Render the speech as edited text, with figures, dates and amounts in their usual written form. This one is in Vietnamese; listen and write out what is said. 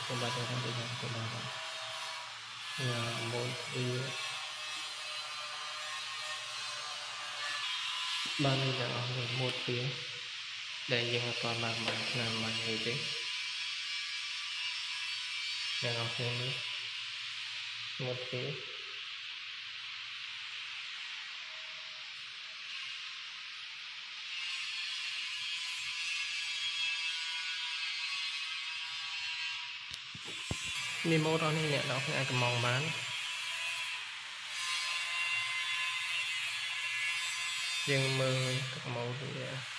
của bà đây đang đi làm của bà đây là một đi ba mươi là một tiếng để dừng toàn bằng bằng làm bằng người tính để học thêm nữa một tiếng mi mô đó này nè nó không ai cầm mong bán nhưng mơ các mẫu thì